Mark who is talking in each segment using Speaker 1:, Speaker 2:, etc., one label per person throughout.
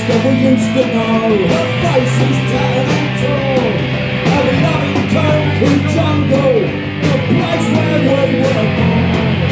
Speaker 1: that we used to know. Her face is tattered and torn, and a loving concrete jungle, the place where we were born.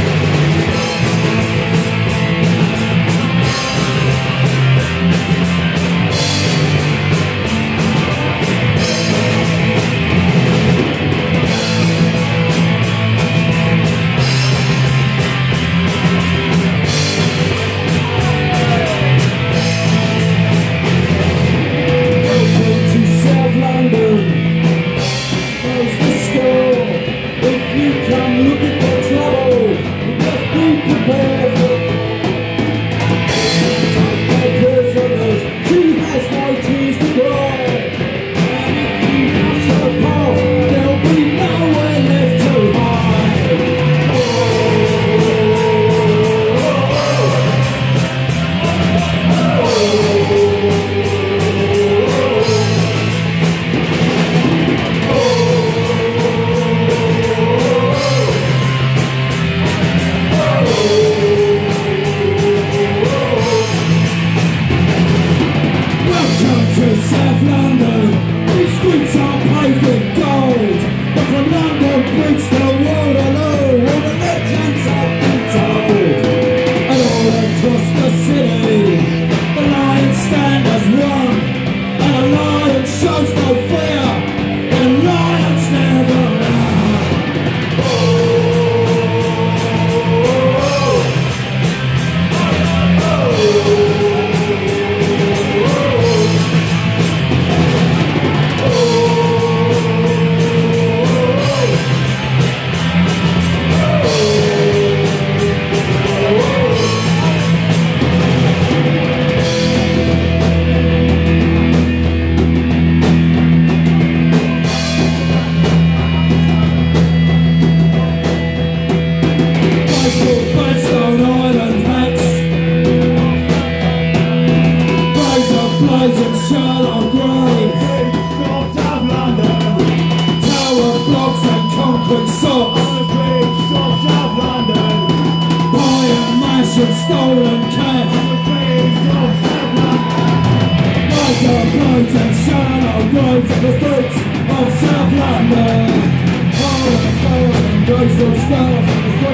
Speaker 2: Stolen cash on the streets of South London. Lights are bright and shine on roads on the streets of South London. All the stolen and graceful stars on the streets